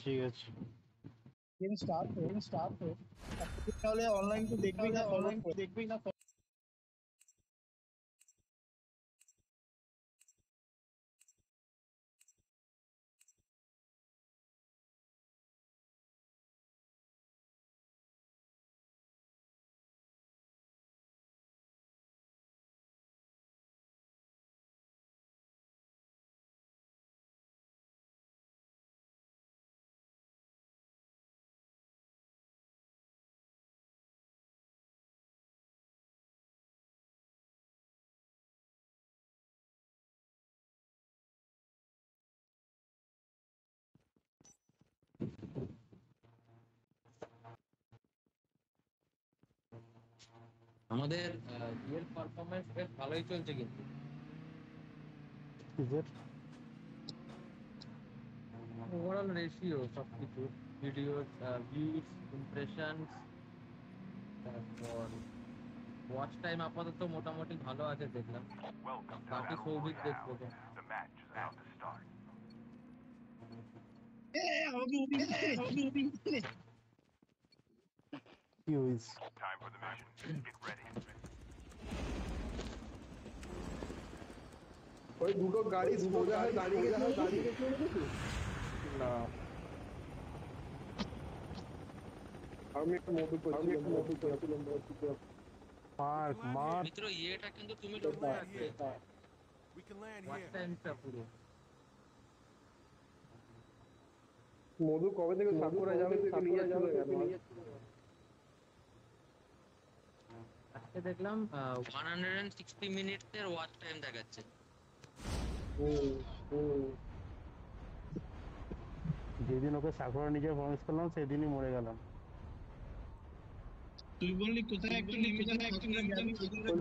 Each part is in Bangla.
ঠিক আছে। গেম স্টার্ট হোক। তাহলে অনলাইন তো দেখবি না, ফরওয়ার্ড করে। দেখবি না? আমাদের ইয়ের পারফরমেন্স বেশ ভালোই চলছে কিন্তু কিসের? ওভারঅল রেশিও সবকিছু, ভিডিও ভিউজ, ইমপ্রেশনস, তারপর ওয়াচ টাইম আপাতত মোটামুটি ভালো আছে দেখলাম। Welcome to বাকি Battle সৌভিক দেখবো Royale. তো। The match is about to start. আমাকে ওবি দিচ্ছে। কি হয়েছে? Time for the mission. Get ready. ওই দুটো গাড়ি সোজা হয়ে দাঁড়িয়ে গেছে না, আমি একটা মধু করছিলাম মার। মিত্র ইয়েটা কিন্তু তুমি লক্ষ্য রাখবে, We can land watch here. টাইমটা পুরো। মধু কবে থেকে সাকুরা যাবে থেকে নিয়ে চলে গেল। আজকে দেখলাম 160 মিনিটের ওয়াচ টাইম দেখাচ্ছে। যেদিন ওকে সাকুরা নিজে প্রমিস করলাম সেদিনই মরে গেলাম। তুই বললি কোথায় একটা নেমে যাবি।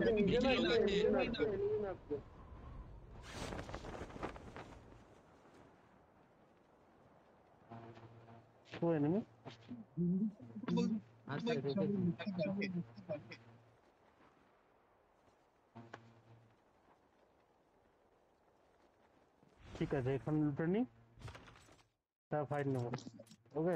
তো এনিমি আচ্ছা ঠিক আছে, এখন লুটে নি, তা ফাইট নেবো। Okay,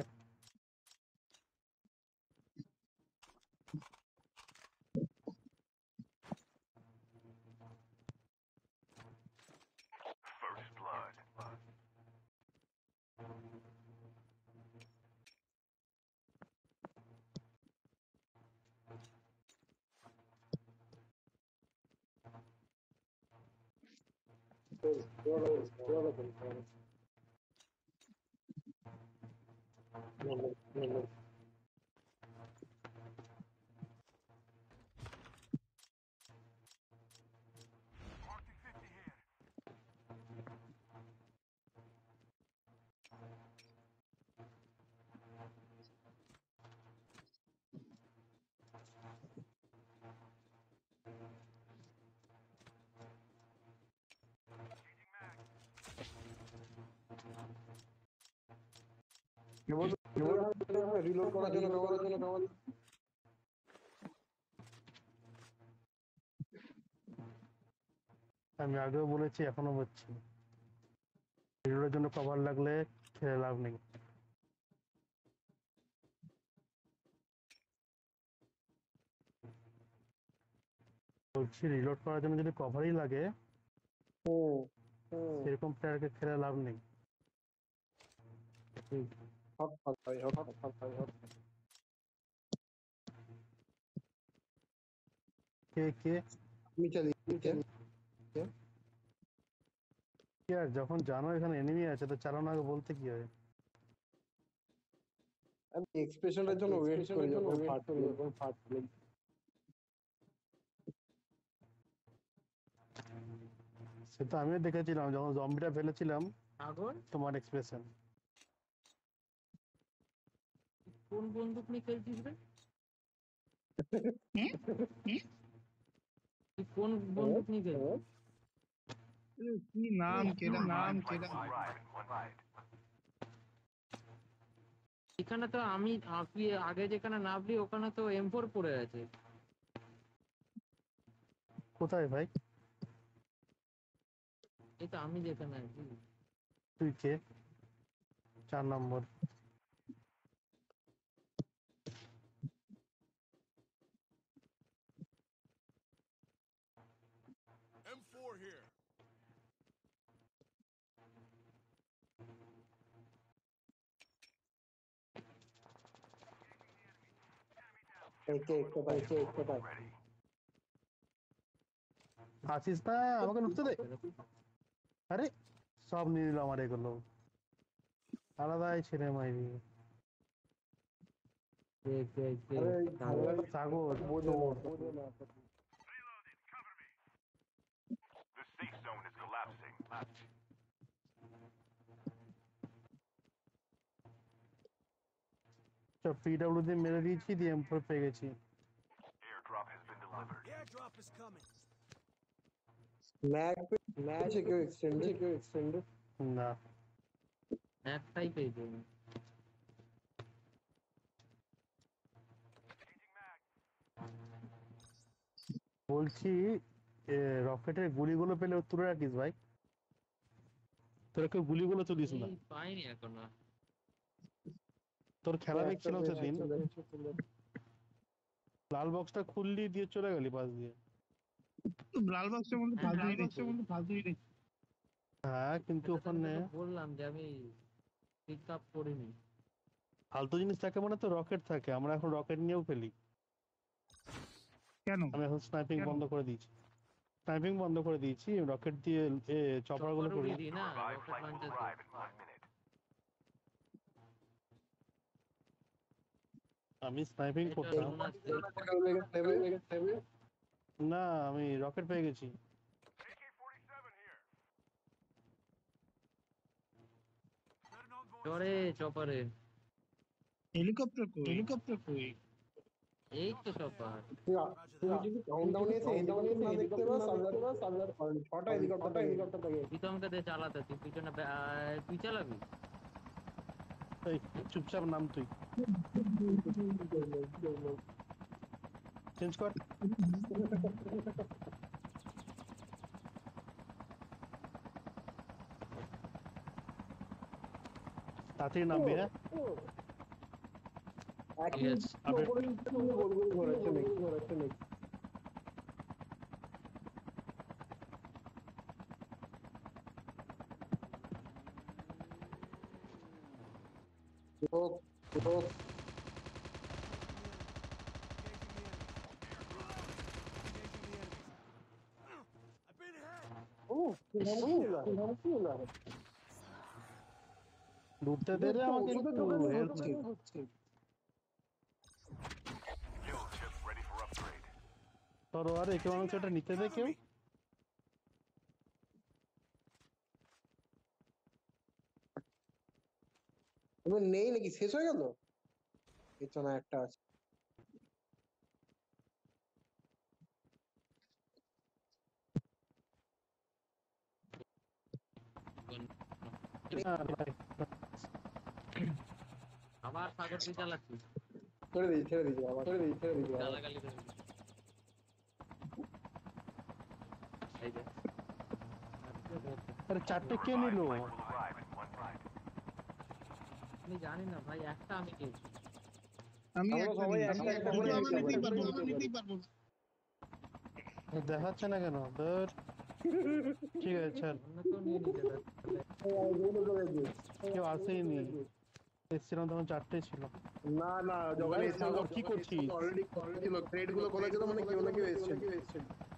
First blood. Arctic 50 here. Changing mag. Reload করার জন্য আমি আগেও বলেছি, এখনো বলছি, রিলোডের জন্য কভার লাগলে খেলে লাভ নেই। বলছি রিলোড করার জন্য যদি কভারই লাগে সেরকম প্লেয়ারকে খেলে লাভ নেই। কে কে আমি চালিয়ে কি আর, যখন জানো এখানে এনিমি আছে তো চালানো আগে বলতে কি হয়? আমি এক্সপ্রেশনের জন্য ওয়েট করি যখন ফাটবে। সে তো আমিও দেখেছিলাম যখন জম্বিটা ফেলেছিলাম আগুন তোমার এক্সপ্রেশন। কোন বন্দুক নিয়ে খেলছিস রে? তুই কোন বন্দুক নিয়ে খেলছিস? কি নাম কেডা Arrive in 1 minute. এখানে তো আমি তুই আগে যেখানে নামলি ওখানে তো M4 পড়ে আছে। কোথায় ভাই? এই তো আমি যেখানে আছি। তুই কে? 4 নম্বর। Ready. আছিস না, আমাকে লুটতে দে। আরে সব নিয়ে নিল আমার এগুলো, আলাদাই ছেড়ে মাইরি। দেখ দেখ দেখ ছাগল বোঝে চোর। না The safe zone is collapsing. PW দিয়ে মেরে দিয়েছি, দিয়ে এম4 পেয়ে গেছি। Airdrop has been delivered. The airdrop is coming. ম্যাক ম্যাচ কেউ এক্সটেন্ডেড না, একটাই পেয়েছি আমি। বলছি রকেটের গুলিগুলো পেলে তুলে রাখিস ভাই, তোরা কেউ গুলিগুলো তুলিস না। এই পাইনি এখনো। তোর খেলা দেখছিলাম সেদিন, লাল বক্সটা খুললি দিয়ে চলে গেলি পাশ দিয়ে। লাল বক্সের মধ্যে ফালতুই নেই। হ্যাঁ কিন্তু এটা তো আমি ওখানে তোকে বললাম যে আমি পিক আপ করিনি। ফালতু জিনিস থাকে মানে তো রকেট থাকে, আমরা এখন রকেট নিয়েও ফেলি। কেন? আমি এখন স্নাইপিং বন্ধ করে দিয়েছি, স্নাইপিং বন্ধ করে দিয়েছি, রকেট দিয়ে চপার গুলো চপার করি। উড়িয়ে দিই না, Revived rocket flight will launcher arrive in 1 minute. আমি স্নাইপিং এই করতাম না, আমি রকেট পেয়ে গেছি। AK-47 here. Setting on voice. চরে চপারে হেলিকপ্টার কই? এই তো চপার। তুমি যদি কাউন্টডাউনে এসে হেলিকপ্টার না দেখতে পাস সাবলার 6টা হেলিকপ্টার থাকে। তুই তো আমাকে দে চালাতে, তুই পিছনে তুই চালাবি। এই চুপচাপ নাম, তুই চেঞ্জ কর। তাড়াতাড়ি নামবি। হ্যাঁ একই Yes. ওপরে গোল গোল ঘোরাচ্ছে নাকি ও ও I've been hit. ও লুটতে দে রে আমাকে একটু help. Kill ship ready for upgrade. তোর আর একে মানুষ এটা নিতে দে কেউ। নেই নাকি, শেষ হয়ে গেল? পেছনে একটা আছে। আবার সাগর তুই চালাচ্ছিস, ছেড়ে দিয়েছি আবার গালাগালি করবি। এই যে আরে চারটে কে নিল? Flight will arrive in 1 minute. আমি জানি না ভাই, একটা আমি খেয়েছি। আমি আমরা সবাই একটা একটা দুটো করে আমরা নিতে নিতেই পারবো। দেখাচ্ছে না কেন ধর। ঠিক আছে চল, অন্য কেউ নিয়ে নিতে পারে। কেউ আসেইনি, এসছিলাম তখন চারটেই ছিল। না না ভাই, সাগর কি করছিস? অলরেডি ছিল, থ্রেড গুলো খোলা ছিল, মানে কেউ না কেউ এসেছে।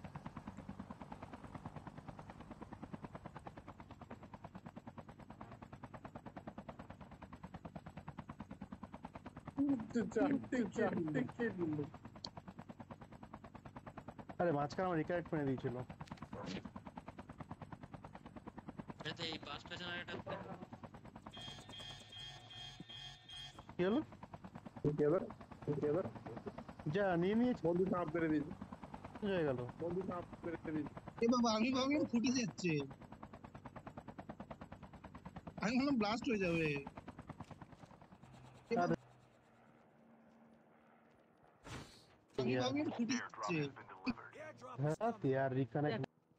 চারটে কে দিল? আরে মাঝখানে আমার রিকারেক্ট করে দিয়েছিল। এই পাঁচটা জেনারেটর কি হলো? এবার যা নিয়ে নিয়েছি, বন্ধু সাপ পেরে দিয়েছে, হয়ে গেল। বন্ধু সাপ পেরে দিয়েছে। এ বাবা, আমি ভাবলাম ফুটে যাচ্ছে, আমি ভাবলাম ব্লাস্ট হয়ে যাবে। আরে আমি ভাবলাম ফুটে Airdrop যাচ্ছে। has been delivered. The airdrop is হ্যাঁ coming. আর রিকানেক্ট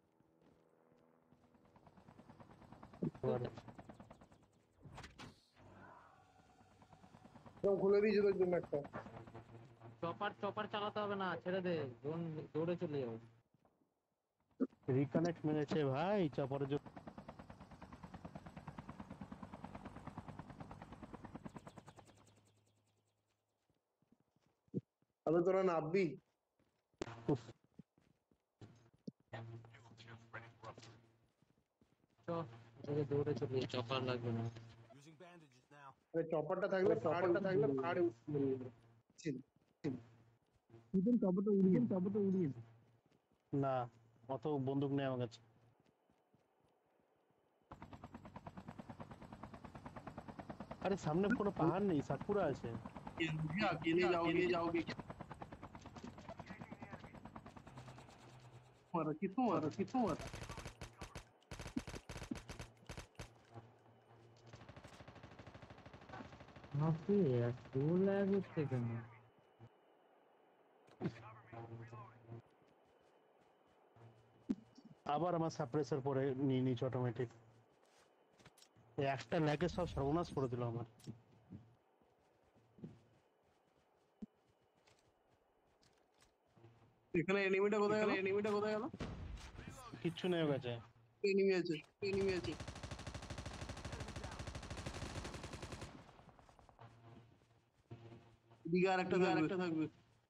খুলে দিয়েছে তোর জন্য একটা। চপার চালাতে হবে না, ছেড়ে দে, দৌড়ে চলে যাবে। রিকানেক্ট মেরেছে ভাই চাপরের জন্য। তাহলে তোরা নাববি? উফ, চ এদিকে দৌড়ে চলে যাই, চপার লাগবে না। Using bandages now. চপারটা থাকলে পাহাড়ে ছিল। টপটা উড়িয়ে না অত বন্দুক নেই আমার কাছে। আরে সামনে কোনো পাহাড় নেই, সাতপুরা আছে। কেনে যাও কিছু মারা আপনি এত ল্যাগ হচ্ছে কেন? আবার আমার সাপ্রেসার পরে নিয়ে নিয়েছি অটোমেটিক। একটা ল্যাগে সব সর্বনাশ করে দিল আমার। এখানে এনিমিটা কোথায় গেল? কিচ্ছু নেই ওর কাছে। এনিমি আছে দিকে আরেকটা থাকবে।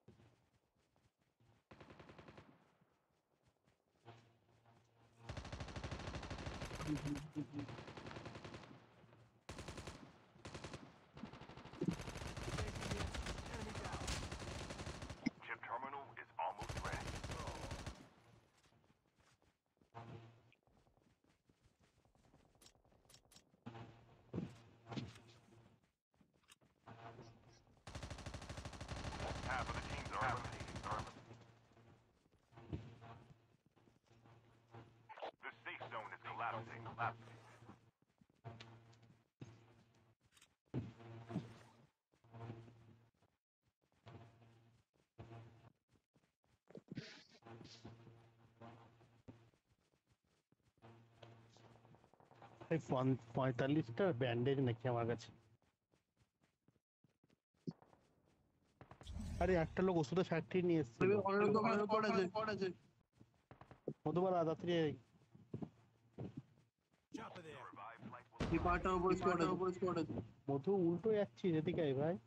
Chip terminal is almost ready. Half of the teams are eliminated. The safe zone is collapsing. এই 45টা ব্যান্ডেজ নাকি আমার কাছে। আরে একটা লোক ওষুধের ফ্যাক্টরি নিয়ে এসেছিল। মধুবার রাত্রি Chopper there. Revive flight will পাহাড়টার উপরে স্কোয়াড আছে। মধু উল্টো যাচ্ছি এদিকে আয় ভাই।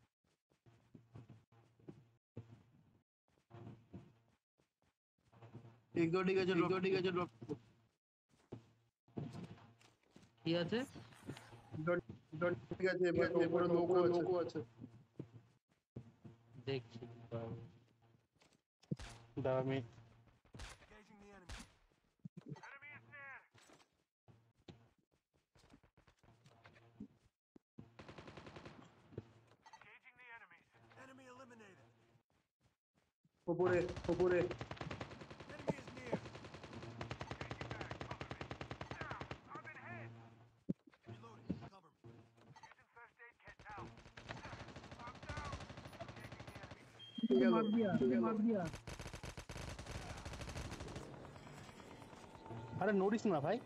ঠিক আছে ড্রপ কি আছে? ঠিক আছে উপরে লোকও আছে। দেখছি দাঁড়া আমি Engaging the enemy. Enemy is near. Engaging the enemies. Enemy eliminated. উপরে Enemy is near. I'm in hit. Reloading. Cover me. Using first aid kit now. I'm down. Taking the enemy. মার দিয়া আরে নড়িস না ভাই।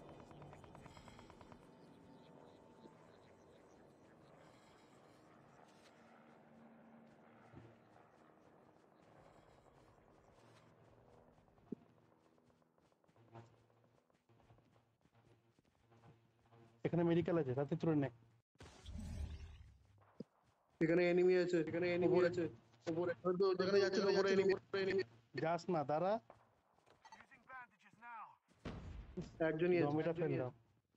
এখানে মেডিকেল আছে, তাতে তুলে নে। এখানে এনিমি আছে উপরে যেখানে যাচ্ছে উপরে এনিমি যাস না, দাঁড়া। Using bandages now. একজনই আছে জমিটা ফেললাম।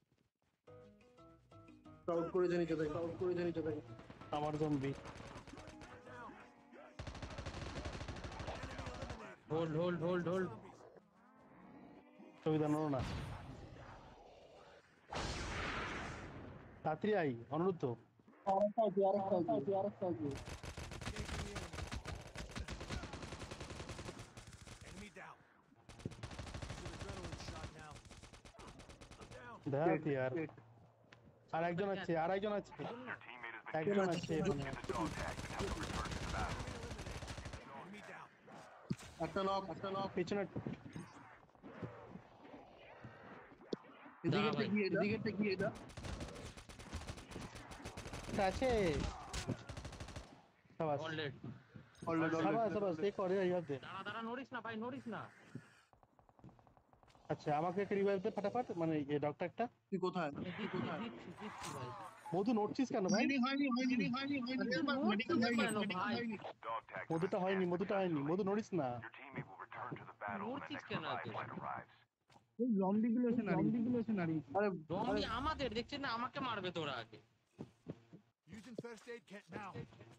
ক্রাউড করেছে নিচে থেকে আমার zombie. Down. Hold hold hold hold. সুবিধা নড়ো না, তাড়াতাড়ি আই অনুরুদ্ধ। Enemy down. Using adrenaline shot now. I'm down. দেখ ইয়ার, আর একজন আছে। your teammate has been একজন আছে এখানে। the dog tag and have to return to the battle. Enemy down. একটা নক পিছনে এদিকে গিয়ে এটা একটা আছে। সাবাস অলরেড। সাবাস এই করে ইয়াতে। দাঁড়া নড়িস না ভাই, নড়িস না। আচ্ছা আমাকে একটা রিভাইভ দে ফাটাফাট, মানে এই ডক্টরটা। তুই কোথায় আমি দিচ্ছি ভাই। মধু নড়ছিস কেন ভাই? হয়নি আরে আমার মেডিকেল হয়নি কেন ভাই? Dog tag মধুটা threat হয়নি, status মধুটা হয়নি, successfully. মধু নড়িস না। Your teammate will return to the battle when the নড়ছিস next কেন revive এত? flight arrives. ওই জম্বি গুলো এসে নাড়িয়ে আরে জম্বি আমাদের দেখছিস না, আমাকে মারবে তোরা আগে। Using first aid kit now.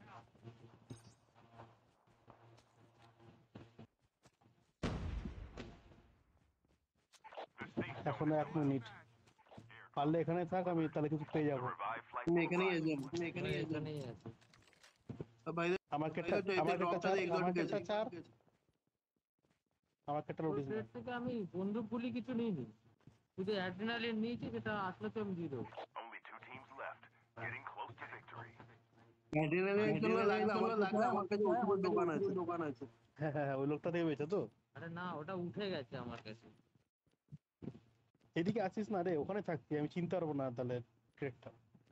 The safe zone এখনো is 1 মিনিট, পারলে এখানে থাক, আমি তাহলে কিছু পেয়ে the যাবো। revive flight আমি will এখানেই arrive. যাবো, আমি এখানেই যাবো। এখানেই আছে। বাইরে আমাকে বাইরে তো এতে ড্রপটা দিয়ে এক্সট আমাকে গেছে। একটা চার, আমাকে একটা ওই নোটিস না। প্লেট থেকে আমি বন্দুক গুলি কিছু নিইনি, শুধু অ্যাড্রিনালিন নিয়েছি, যেটা আসলে তো আমি দিয়ে দেবো। Only 2 teams left, getting close to victory. অ্যাড্রিনালিনের জন্য লাগবে আমার কাছে ওষুধের দোকান আছে। হ্যাঁ হ্যাঁ, ওই লোকটা দিয়ে বেঁচে তো। আরে না, ওটা উঠে গেছে আমার কাছে। এদিকে আসিস না রে, ওখানে থাকতি, আমি চিনতে পারবো না তাহলে ক্রেটটা।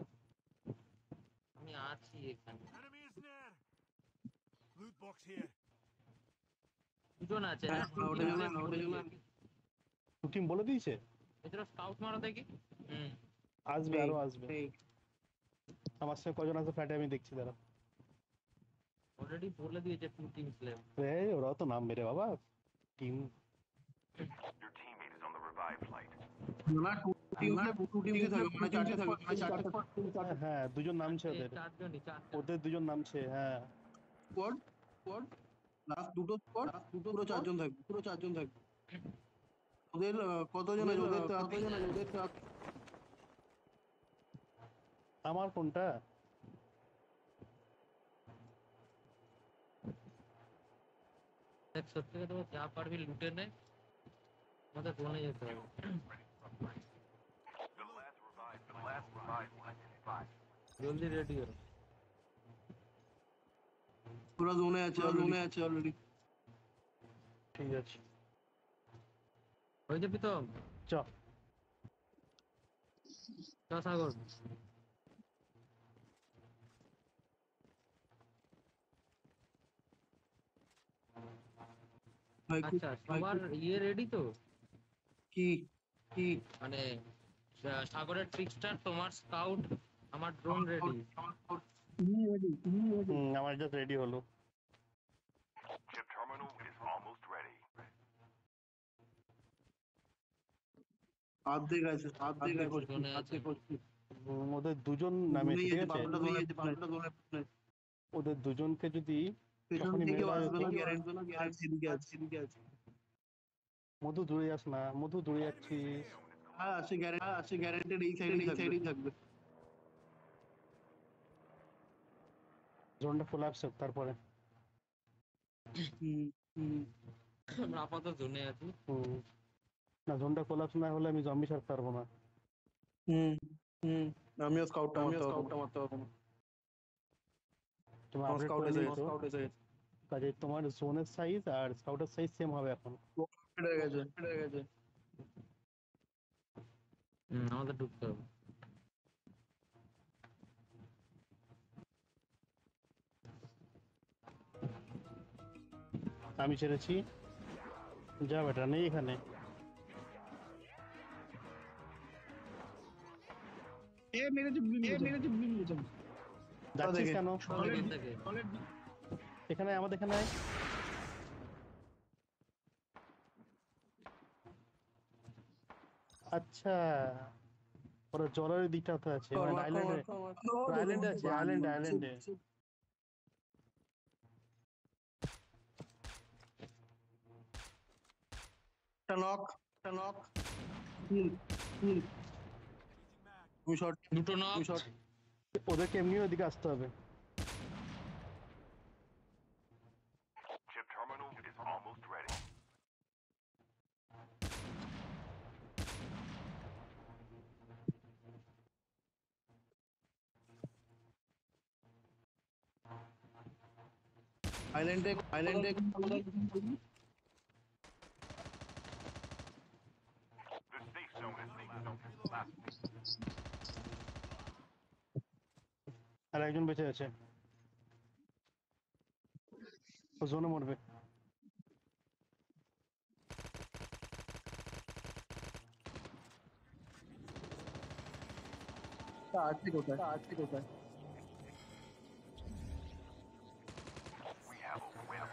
আমি আছি এখানে। Enemy is near. Loot box here. দুজন আছে হ্যাঁ, না? ওটা জন্য টু টিম বলে দিয়েছে, এছাড়া স্কাউট মারা দেখি। আসবে, আরো আসবে। আমার সঙ্গে কজন আছে ফ্ল্যাটে আমি দেখছি, দাঁড়া। অলরেডি বলে দিয়েছে 2 টিমস লেফট। ওরাও তো নাম মেরে বাবা team. Your teammate is on the revive flight. না টু টিম থাকবে মানে চারটে থাকবে হ্যাঁ, দুজন নামছে ওদের, চারজনই, চারটা। ওদের দুজন নামছে। হ্যাঁ, স্কোয়াড লাস্ট দুটো স্কোয়াড পুরো চারজন থাকবে ওদের কতজন আছে ওদের আমার কোনটা? দেখ, সত্যি কথা বলতে, যা পারবি লুটে নে, আমাদের বনে যেতে হবে। The last revive flight is 5. জলদি রেডি হো। পুরো জোনে আছে অলরেডি ঠিক আছে, হয়ে যাবি তো? চ। সাগর, আচ্ছা সবার ইয়ে রেডি তো? কি মানে সাগরের ট্রিকস্টার, তোমার স্কাউট, আমার ড্রোন রেডি। আমার জাস্ট রেডি হলো। Chip terminal is almost ready. অর্ধেক আছে জোনে আছে। ওদের দুজন নামেছে, ঠিক আছে? ওদের দুজনকে যদি পেছন তখনই থেকে মেরে দেওয়া আসবে যেত। না গ্যারান্টি এদিকে আছে মধু দূরে যাস না, মধু দূরে যাচ্ছিস। হ্যাঁ আছে গ্যারান্টেড এই সাইডেই থাকবে জোনটা ফুল আপস, তারপরে আমরা আপাতত জোনে আছি। না, জোনটা কোলাপস না হলে আমি জম্বি ছাড়তে পারবো না। আমিও স্কাউটটা মারতে পারবো না তোমার আপডেট স্কাউট করে এসে নিয়েছো, কাজে তোমার জোনের সাইজ আর স্কাউটের সাইজ সেম হবে এখন। হয়ে গেছে আমাদের ঢুকতে হবে। আমি ছেড়েছি, যা বেটা, নেই এখানে। যাচ্ছিস কেন? এখান থেকে এখানে আমাদের এখানে আয়। আচ্ছা, ওরা জলের দিকটাতে আছে, মানে আইল্যান্ডে আছে, আইল্যান্ডে। নক আমি শর্ট দুটো নক। ওদেরকে এমনি ওদিকে আসতে হবে। Chip terminal is almost ready. আইল্যান্ডে The safe zone is collapsing. আর একজন বেঁচে আছে, ও জোনে মরবে। আছে কোথায় We have a winner.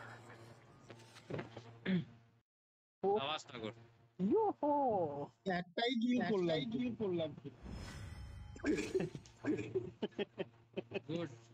আওয়াজ না কর ইয়োহো একটাই কিল করলাম গুড